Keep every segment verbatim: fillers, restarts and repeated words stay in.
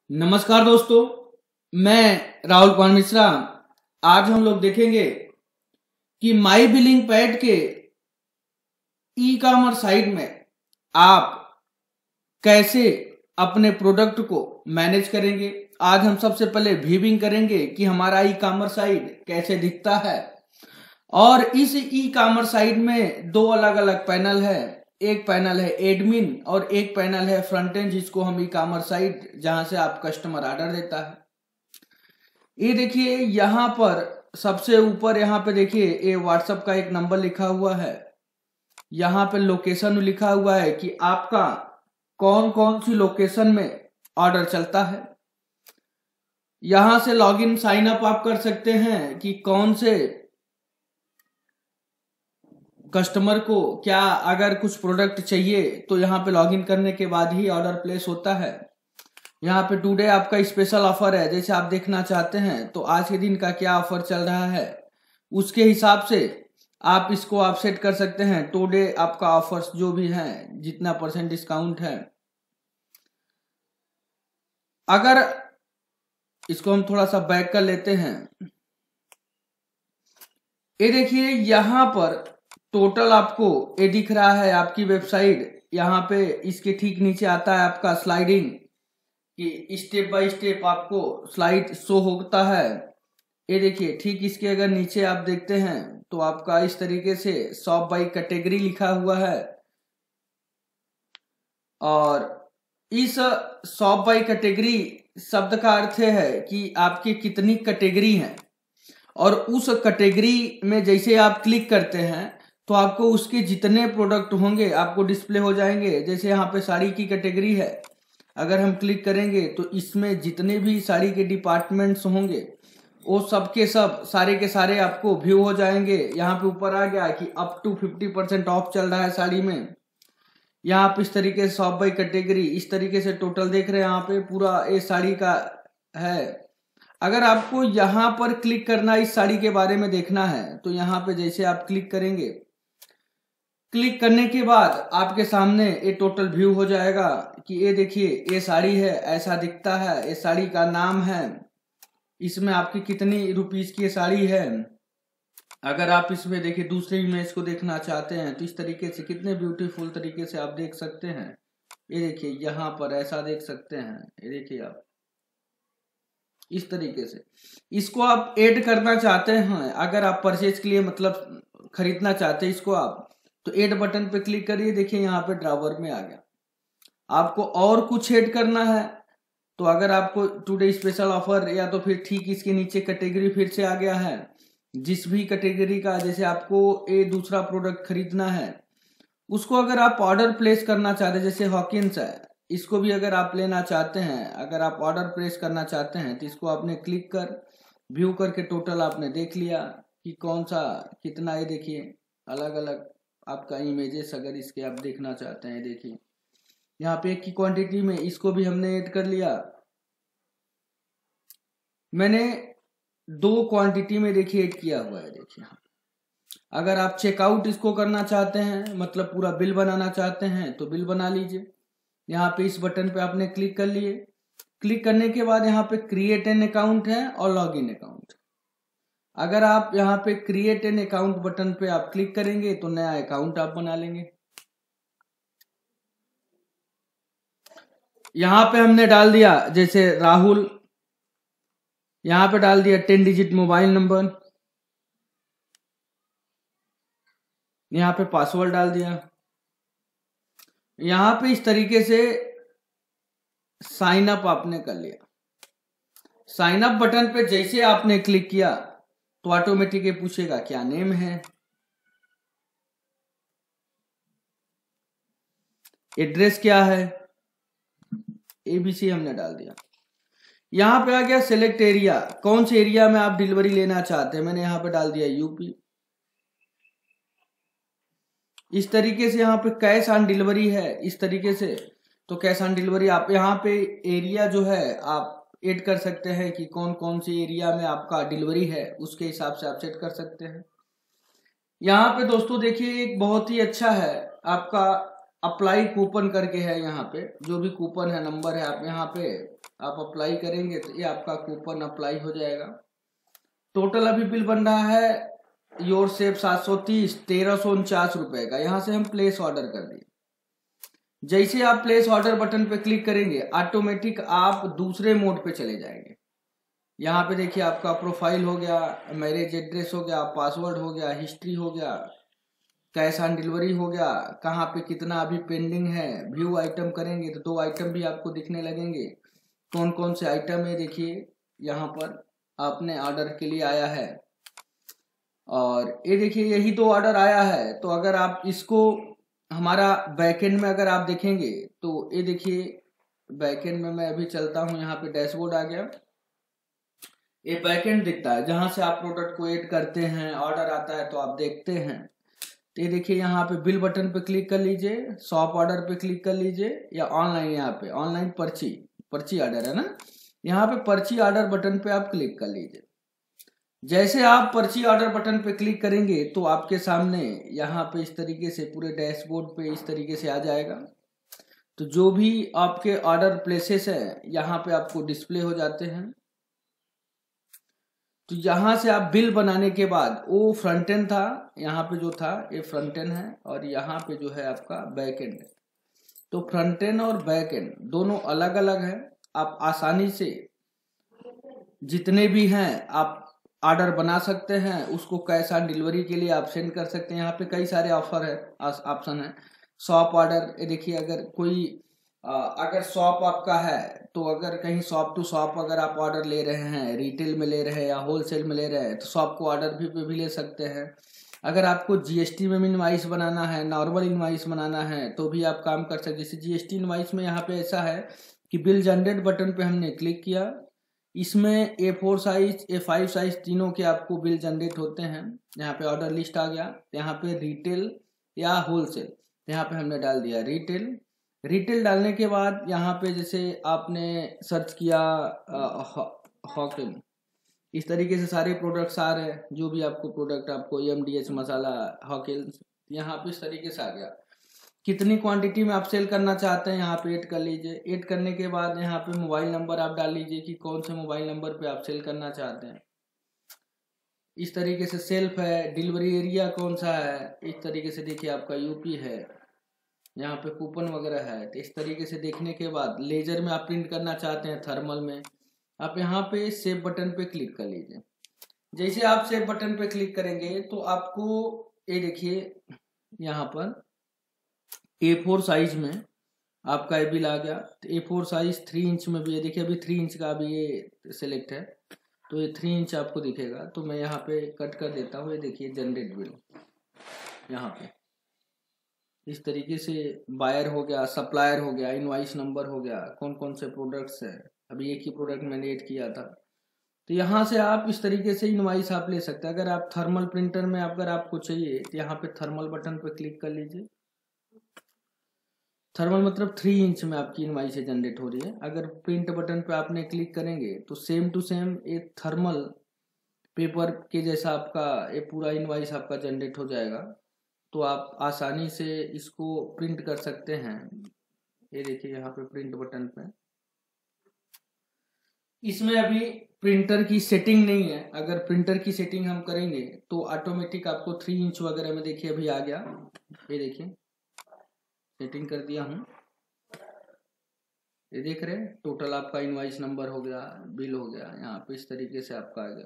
नमस्कार दोस्तों, मैं राहुल कुमार मिश्रा। आज हम लोग देखेंगे कि माई बिलिंग पैड के ई कॉमर्स साइट में आप कैसे अपने प्रोडक्ट को मैनेज करेंगे। आज हम सबसे पहले व्यूइंग करेंगे कि हमारा ई कॉमर्स साइट कैसे दिखता है। और इस ई कॉमर्स साइट में दो अलग अलग पैनल है। एक पैनल है एडमिन और एक पैनल है फ्रंट एंड, जिसको हम ई कॉमर्स साइट जहां से आप कस्टमर ऑर्डर देता है। ये देखिए यहाँ पर सबसे ऊपर यहाँ पे देखिए ये व्हाट्सएप का एक नंबर लिखा हुआ है। यहाँ पे लोकेशन लिखा हुआ है कि आपका कौन कौन सी लोकेशन में ऑर्डर चलता है। यहां से लॉगिन साइन अप आप कर सकते हैं कि कौन से कस्टमर को क्या अगर कुछ प्रोडक्ट चाहिए तो यहाँ पे लॉगिन करने के बाद ही ऑर्डर प्लेस होता है। यहाँ पे टुडे आपका स्पेशल ऑफर है, जैसे आप देखना चाहते हैं तो आज के दिन का क्या ऑफर चल रहा है उसके हिसाब से आप इसको आप सेट कर सकते हैं। टुडे आपका ऑफर्स जो भी है, जितना परसेंट डिस्काउंट है। अगर इसको हम थोड़ा सा बैक कर लेते हैं, ये देखिए यहाँ पर टोटल आपको ये दिख रहा है आपकी वेबसाइट। यहाँ पे इसके ठीक नीचे आता है आपका स्लाइडिंग, कि स्टेप बाय स्टेप आपको स्लाइड शो होता है। ये देखिए ठीक इसके अगर नीचे आप देखते हैं तो आपका इस तरीके से शॉप बाय कैटेगरी लिखा हुआ है। और इस शॉप बाय कैटेगरी शब्द का अर्थ है कि आपकी कितनी कैटेगरी है, और उस कैटेगरी में जैसे आप क्लिक करते हैं तो आपको उसके जितने प्रोडक्ट होंगे आपको डिस्प्ले हो जाएंगे। जैसे यहाँ पे साड़ी की कैटेगरी है, अगर हम क्लिक करेंगे तो इसमें जितने भी साड़ी के डिपार्टमेंट्स होंगे वो सब के सब सारे के सारे आपको व्यू हो जाएंगे। यहाँ पे ऊपर आ गया कि up to fifty percent off चल रहा है साड़ी में। यहाँ पे इस तरीके से शॉप बाय कैटेगरी इस तरीके से टोटल देख रहे हैं। यहाँ पे पूरा ये साड़ी का है। अगर आपको यहाँ पर क्लिक करना इस साड़ी के बारे में देखना है तो यहाँ पे जैसे आप क्लिक करेंगे, क्लिक करने के बाद आपके सामने ये टोटल व्यू हो जाएगा कि ये देखिए ये साड़ी है, ऐसा दिखता है। ये साड़ी का नाम है, इसमें आपकी कितनी रुपीस की ये साड़ी है। अगर आप इसमें देखिए दूसरे इमेज को देखना चाहते हैं तो इस तरीके से कितने ब्यूटीफुल तरीके से आप देख सकते हैं। ये देखिए यहाँ पर ऐसा देख सकते हैं। ये देखिए आप इस तरीके से इसको आप ऐड करना चाहते हैं। अगर आप परचेज के लिए मतलब खरीदना चाहते हैं इसको आप, तो ऐड बटन पे क्लिक करिए। देखिए यहाँ पे ड्रावर में आ गया। आपको और कुछ ऐड करना है तो अगर आपको टुडे स्पेशल ऑफर, या तो फिर ठीक इसके नीचे कैटेगरी फिर से आ गया है। जिस भी कैटेगरी का जैसे आपको ये दूसरा प्रोडक्ट खरीदना है उसको अगर आप ऑर्डर प्लेस करना चाहते हैं, जैसे हॉकिंस है, इसको भी अगर आप लेना चाहते हैं, अगर आप ऑर्डर प्लेस करना चाहते हैं तो इसको आपने क्लिक कर व्यू करके टोटल आपने देख लिया कि कौन सा कितना। ये देखिए अलग अलग आपका इमेजेस अगर इसके आप देखना चाहते हैं, देखिए यहाँ पे एक की क्वांटिटी में इसको भी हमने ऐड कर लिया। मैंने दो क्वांटिटी में देखिए ऐड किया हुआ है। देखिए अगर आप चेकआउट इसको करना चाहते हैं, मतलब पूरा बिल बनाना चाहते हैं तो बिल बना लीजिए। यहाँ पे इस बटन पे आपने क्लिक कर लिए। क्लिक करने के बाद यहाँ पे क्रिएट एन अकाउंट है और लॉग इन अकाउंट। अगर आप यहाँ पे क्रिएट एन अकाउंट बटन पे आप क्लिक करेंगे तो नया अकाउंट आप बना लेंगे। यहाँ पे हमने डाल दिया जैसे राहुल, यहाँ पे डाल दिया टेन डिजिट मोबाइल नंबर, यहाँ पे पासवर्ड डाल दिया। यहाँ पे इस तरीके से साइन अप आपने कर लिया। साइन अप बटन पे जैसे आपने क्लिक किया तो ऑटोमेटिक ये पूछेगा क्या नेम है, एड्रेस क्या है, एबीसी हमने डाल दिया। यहाँ पे आ गया सिलेक्ट एरिया, कौन से एरिया में आप डिलीवरी लेना चाहते हैं। मैंने यहाँ पे डाल दिया यूपी। इस तरीके से यहाँ पे कैश ऑन डिलीवरी है इस तरीके से, तो कैश ऑन डिलीवरी आप यहाँ पे एरिया जो है आप ऐड कर सकते हैं कि कौन कौन सी एरिया में आपका डिलीवरी है, उसके हिसाब से आप सेट कर सकते हैं। यहाँ पे दोस्तों देखिए एक बहुत ही अच्छा है आपका अप्लाई कूपन करके है, यहाँ पे जो भी कूपन है नंबर है, आप यहाँ पे आप अप्लाई करेंगे तो ये आपका कूपन अप्लाई हो जाएगा। टोटल अभी बिल बन रहा है योर सेव सात सौ तीस तेरह सौ उनचास रुपए का। यहाँ से हम प्लेस ऑर्डर कर दिए। जैसे आप प्लेस ऑर्डर बटन पे क्लिक करेंगे ऑटोमेटिक आप दूसरे मोड पे चले जाएंगे। यहाँ पे देखिए आपका प्रोफाइल हो गया, मैरिज एड्रेस हो गया, पासवर्ड हो गया, हिस्ट्री हो गया, कैश ऑन डिलीवरी हो गया, कहाँ पे कितना अभी पेंडिंग है। व्यू आइटम करेंगे तो दो आइटम भी आपको दिखने लगेंगे। कौन कौन से आइटम है देखिए यहाँ पर आपने ऑर्डर के लिए आया है, और ये देखिए यही तो ऑर्डर आया है। तो अगर आप इसको हमारा बैकएंड में अगर आप देखेंगे तो ये देखिए बैकएंड में मैं अभी चलता हूँ, यहाँ पे डैशबोर्ड आ गया, ये बैकएंड दिखता है जहां से आप प्रोडक्ट को ऐड करते हैं, ऑर्डर आता है तो आप देखते हैं। तो ये देखिए यहाँ पे बिल बटन पे क्लिक कर लीजिए, शॉप ऑर्डर पे क्लिक कर लीजिए, या ऑनलाइन यहाँ पे ऑनलाइन पर्ची पर्ची ऑर्डर है ना, यहाँ पे पर्ची ऑर्डर बटन पे आप क्लिक कर लीजिए। जैसे आप पर्ची ऑर्डर बटन पे क्लिक करेंगे तो आपके सामने यहाँ पे इस तरीके से पूरे डैशबोर्ड पे इस तरीके से आ जाएगा। तो जो भी आपके ऑर्डर प्लेसेस है यहाँ पे आपको डिस्प्ले हो जाते हैं। तो यहाँ से आप बिल बनाने के बाद वो फ्रंट एंड था, यहाँ पे जो था ये फ्रंट एंड है, और यहाँ पे जो है आपका बैक एंड है। तो फ्रंट एंड और बैक एंड दोनों अलग अलग है। आप आसानी से जितने भी हैं आप ऑर्डर बना सकते हैं, उसको कैश ऑन डिलीवरी के लिए आप सेंड कर सकते हैं। यहाँ पे कई सारे ऑफर है, ऑप्शन है। शॉप ऑर्डर, ये देखिए अगर कोई आ, अगर शॉप आपका है तो अगर कहीं शॉप टू शॉप अगर आप ऑर्डर ले रहे हैं, रिटेल में ले रहे हैं या होलसेल में ले रहे हैं, तो शॉप को ऑर्डर भी पे भी ले सकते हैं। अगर आपको जीएसटी में इनवाइस बनाना है, नॉर्मल इनवाइस बनाना है, तो भी आप काम कर सकते हैं। जैसे जीएसटी इनवाइस में यहाँ पे ऐसा है कि बिल जनरेट बटन पे हमने क्लिक किया, इसमें A four size A five size तीनों के आपको बिल जनरेट होते हैं। यहाँ पे ऑर्डर लिस्ट आ गया, यहाँ पे रिटेल या होलसेल, यहाँ पे हमने डाल दिया रिटेल। रिटेल डालने के बाद यहाँ पे जैसे आपने सर्च किया हॉकिन, इस तरीके से सारे प्रोडक्ट्स आ रहे हैं। जो भी आपको प्रोडक्ट आपको एम डी एच मसाला हॉकिन यहाँ पे इस तरीके से आ गया। कितनी क्वांटिटी में आप सेल करना चाहते हैं यहाँ पे ऐड कर लीजिए। ऐड करने के बाद यहाँ पे मोबाइल नंबर आप डाल लीजिए कि कौन से मोबाइल नंबर पे आप सेल करना चाहते हैं। इस तरीके से सेल्फ है, डिलीवरी एरिया कौन सा है, इस तरीके से देखिए आपका यूपी है, यहाँ पे कूपन वगैरह है। तो इस तरीके से देखने के बाद लेजर में आप प्रिंट करना चाहते हैं, थर्मल में, आप यहाँ पे सेव बटन पे क्लिक कर लीजिए। जैसे आप सेव बटन पे क्लिक करेंगे तो आपको ये देखिए यहाँ पर ए फोर साइज में आपका ये बिल आ गया। तो A four size three inch में भी ये देखिए, अभी थ्री इंच का भी ये सिलेक्ट है, तो ये थ्री इंच आपको दिखेगा। तो मैं यहाँ पे कट कर देता हूँ, ये देखिए जनरेट बिल, यहाँ पे इस तरीके से बायर हो गया, सप्लायर हो गया, इनवाइस नंबर हो गया, कौन कौन से प्रोडक्ट्स है। अभी एक ही प्रोडक्ट मैंने ऐड किया था। तो यहाँ से आप इस तरीके से इनवाइस आप ले सकते हैं। अगर आप थर्मल प्रिंटर में अगर आपको चाहिए तो यहाँ पे थर्मल बटन पे क्लिक कर लीजिए। थर्मल मतलब थ्री इंच में आपकी इनवाइस जनरेट हो रही है। अगर प्रिंट बटन पे आपने क्लिक करेंगे तो सेम टू सेम एक थर्मल पेपर के जैसा आपका ये पूरा इनवाइस आपका जनरेट हो जाएगा। तो आप आसानी से इसको प्रिंट कर सकते हैं। ये देखिए यहाँ पे प्रिंट बटन पे, इसमें अभी प्रिंटर की सेटिंग नहीं है। अगर प्रिंटर की सेटिंग हम करेंगे तो ऑटोमेटिक आपको थ्री इंच वगैरह में देखिए अभी आ गया। ये देखिए सेटिंग कर दिया हूँ, ये देख रहे हैं टोटल आपका इनवाइस नंबर हो गया, बिल हो गया, यहाँ पे इस तरीके से आपका आ गया।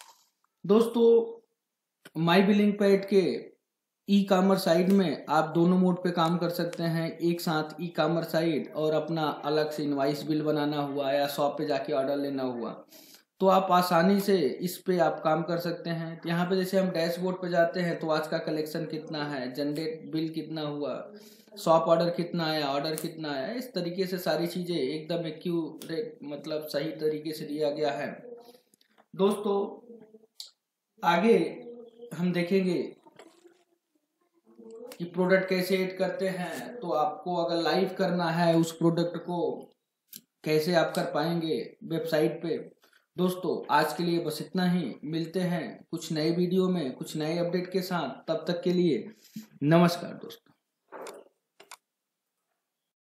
दोस्तों माई बिलिंग पैड के ई कॉमर्स साइट में आप दोनों मोड पे काम कर सकते हैं एक साथ। ई कॉमर्स साइट और अपना अलग से इनवाइस बिल बनाना हुआ या शॉप पे जाके ऑर्डर लेना हुआ, तो आप आसानी से इस पे आप काम कर सकते हैं। यहाँ पे जैसे हम डैशबोर्ड पे जाते हैं तो आज का कलेक्शन कितना है, जनरेट बिल कितना हुआ, शॉप ऑर्डर कितना आया, ऑर्डर कितना आया, इस तरीके से सारी चीजें एकदम एक्यूरेट मतलब सही तरीके से दिया गया है। दोस्तों आगे हम देखेंगे कि प्रोडक्ट कैसे ऐड करते हैं। तो आपको अगर लाइव करना है उस प्रोडक्ट को कैसे आप कर पाएंगे वेबसाइट पे। दोस्तों आज के लिए बस इतना ही, मिलते हैं कुछ नए वीडियो में कुछ नए अपडेट के साथ। तब तक के लिए नमस्कार दोस्तों।